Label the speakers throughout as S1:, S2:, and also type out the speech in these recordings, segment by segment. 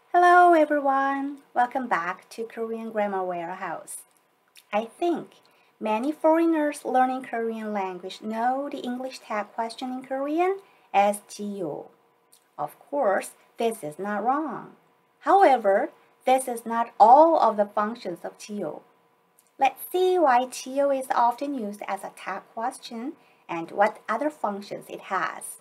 S1: Hello everyone! Welcome back to Korean Grammar Warehouse. I think many foreigners learning Korean language know the English tag question in Korean as 지요. Of course, this is not wrong. However, this is not all of the functions of 지요. Let's see why 지요 is often used as a tag question and what other functions it has.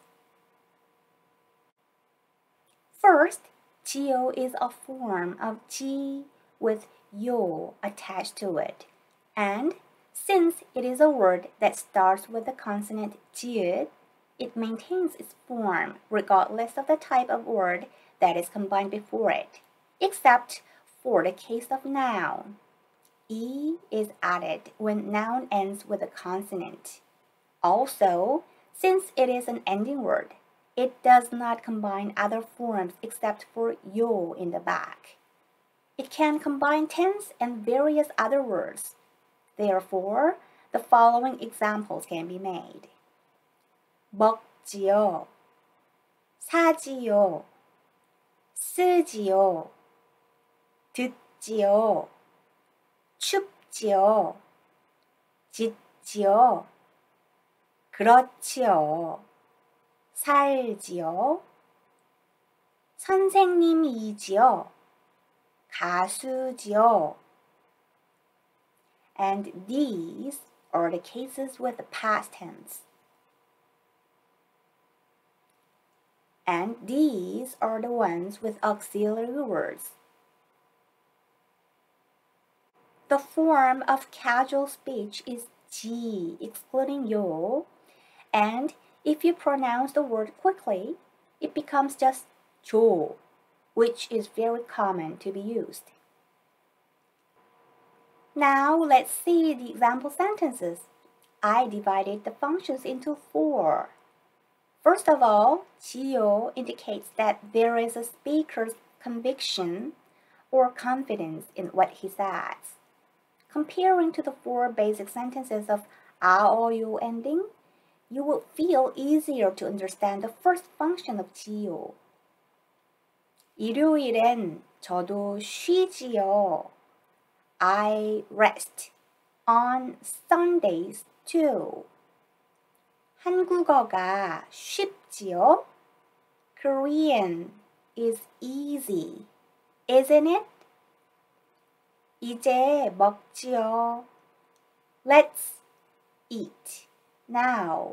S1: First, 지요 is a form of 지 with 요 attached to it. And since it is a word that starts with the consonant 지읒, it maintains its form regardless of the type of word that is combined before it, except for the case of noun. E is added when noun ends with a consonant. Also, since it is an ending word, it does not combine other forms except for 요 in the back. It can combine tense and various other words. Therefore, the following examples can be made. 먹지요, 사지요, 쓰지요, 듣지요, 춥지요, 짓지요, 그렇지요, 살지요, 선생님이지요, 가수지요. And these are the cases with the past tense. And these are the ones with auxiliary words. The form of casual speech is 지, excluding 요, and if you pronounce the word quickly, it becomes just 조, which is very common to be used. Now let's see the example sentences. I divided the functions into 4. First of all, 지요 indicates that there is a speaker's conviction or confidence in what he says. Comparing to the 4 basic sentences of 아, 어, 요 ending, you will feel easier to understand the first function of 지요. 일요일엔 저도 쉬지요. I rest on Sundays too. 한국어가 쉽지요? Korean is easy, isn't it? 이제 먹지요. Let's eat now.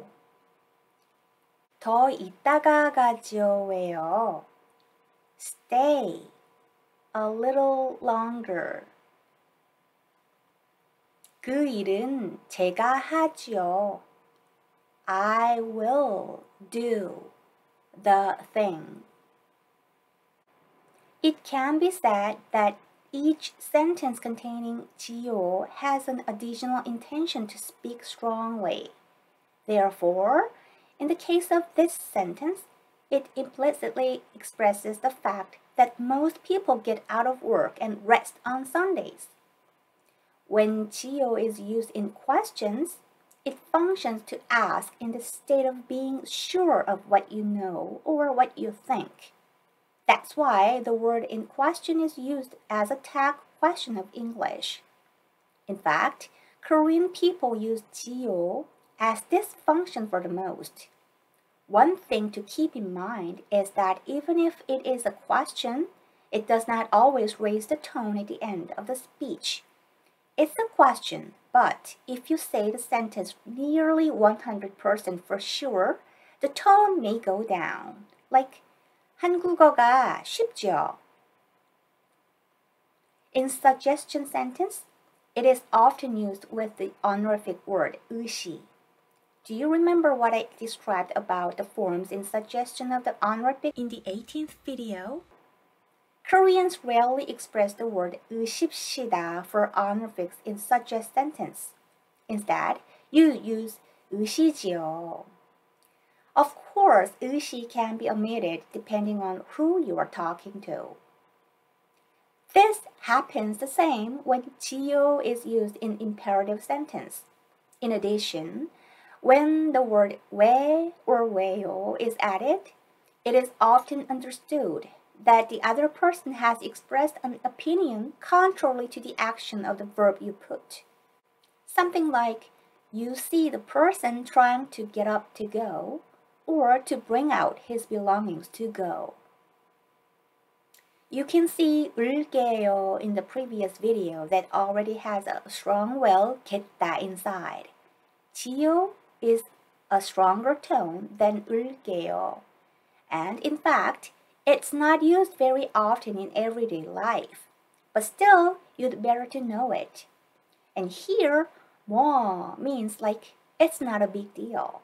S1: 더 이따가 가지요. 왜요? Stay a little longer. 그 일은 제가 하지요. I will do the thing. It can be said that each sentence containing 지요 has an additional intention to speak strongly. Therefore, in the case of this sentence, it implicitly expresses the fact that most people get out of work and rest on Sundays. When 지요 is used in questions, it functions to ask in the state of being sure of what you know or what you think. That's why the word in question is used as a tag question of English. In fact, Korean people use 지요 as this function for the most. One thing to keep in mind is that even if it is a question, it does not always raise the tone at the end of the speech. It's a question, but if you say the sentence nearly 100% for sure, the tone may go down, like 한국어가 쉽죠. In suggestion sentence, it is often used with the honorific word 의시. Do you remember what I described about the forms in suggestion of the honorific in the 18th video? Koreans rarely express the word 의십시다 for honorifics in such a sentence. Instead, you use 의시지요. Of course, 의시 can be omitted depending on who you are talking to. This happens the same when 지요 is used in imperative sentence. In addition, when the word 왜 or 왜요 is added, it is often understood that the other person has expressed an opinion contrary to the action of the verb you put. Something like, you see the person trying to get up to go, or to bring out his belongings to go. You can see 울게요 in the previous video that already has a strong well 겠다 inside. 지요 is a stronger tone than 울게요. And in fact, it's not used very often in everyday life. But still, you'd better to know it. And here, 뭐 means like it's not a big deal.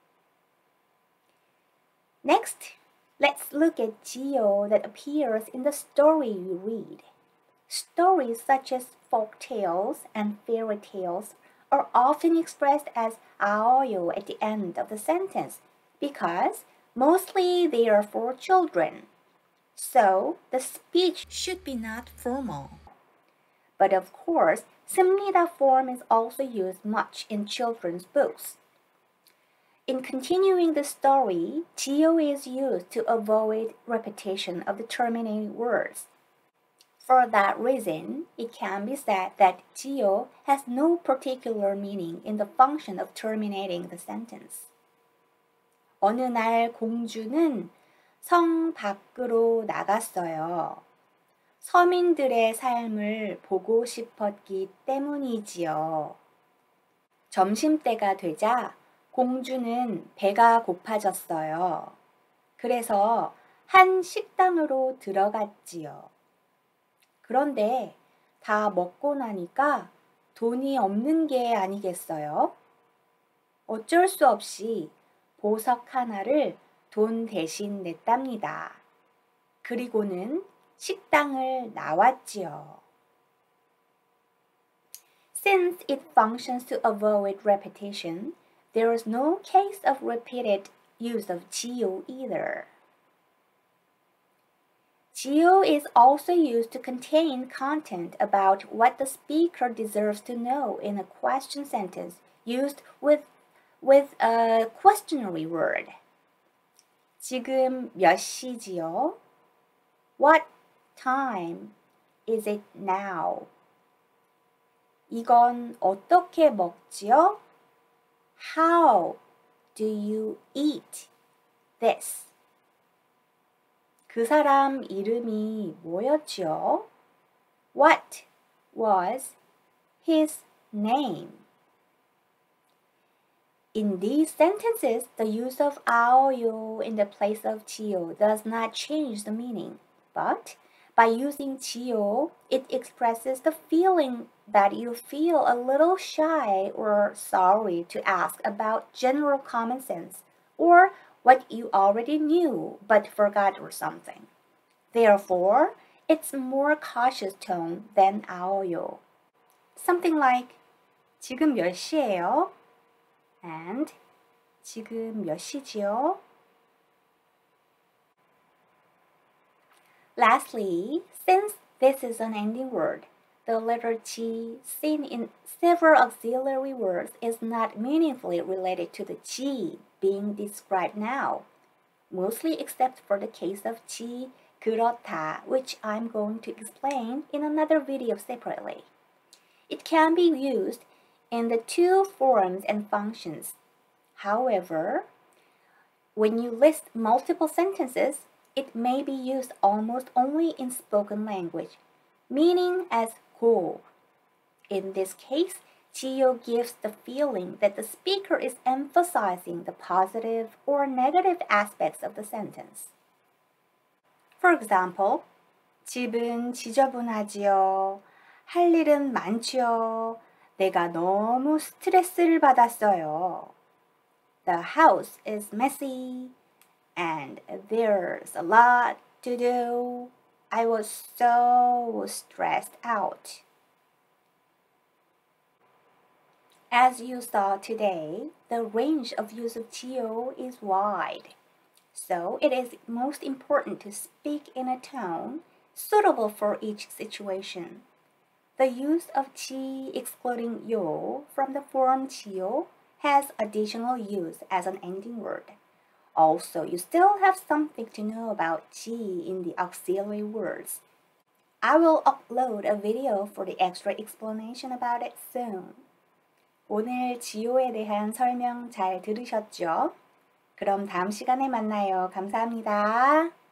S1: Next, let's look at 지요 that appears in the story you read. Stories such as folk tales and fairy tales are often expressed as 아어요 at the end of the sentence because mostly they are for children. So the speech should be not formal. But of course, 씁니다 form is also used much in children's books. In continuing the story, 지요 is used to avoid repetition of the terminating words. For that reason, it can be said that 지요 has no particular meaning in the function of terminating the sentence. 어느 날 공주는 성 밖으로 나갔어요. 서민들의 삶을 보고 싶었기 때문이지요. 점심때가 되자 공주는 배가 고파졌어요. 그래서 한 식당으로 들어갔지요. 그런데 다 먹고 나니까 돈이 없는 게 아니겠어요? 어쩔 수 없이 보석 하나를 돈 대신 냈답니다. 그리고는 식당을 나왔지요. Since it functions to avoid repetition, there is no case of repeated use of 지요 either. 지요 is also used to contain content about what the speaker deserves to know in a question sentence used with a questionary word. 지금 몇 시지요? What time is it now? 이건 어떻게 먹지요? How do you eat this? 그 사람 이름이 뭐였지요? What was his name? In these sentences, the use of 아어요 in the place of 지요 does not change the meaning, but by using 지요, it expresses the feeling that you feel a little shy or sorry to ask about general common sense or what you already knew but forgot or something. Therefore, it's a more cautious tone than 아어요. Something like 지금 몇 시예요? And 지금 몇 시지요? Lastly, since this is an ending word, the letter G seen in several auxiliary words is not meaningfully related to the G being described now, mostly except for the case of G 그렇다, which I'm going to explain in another video separately. It can be used in the two forms and functions. However, when you list multiple sentences, it may be used almost only in spoken language, meaning as 고. In this case, 지요 gives the feeling that the speaker is emphasizing the positive or negative aspects of the sentence. For example, 집은 지저분하지요. 할 일은 많지요. 내가 너무 스트레스를 받았어요. The house is messy and there's a lot to do. I was so stressed out. As you saw today, the range of use of 지요 is wide. So it is most important to speak in a tone suitable for each situation. The use of 지 excluding 요 from the form 지요 has additional use as an ending word. Also, you still have something to know about 지 in the auxiliary words. I will upload a video for the extra explanation about it soon. 오늘 지효에 대한 설명 잘 들으셨죠? 그럼 다음 시간에 만나요. 감사합니다.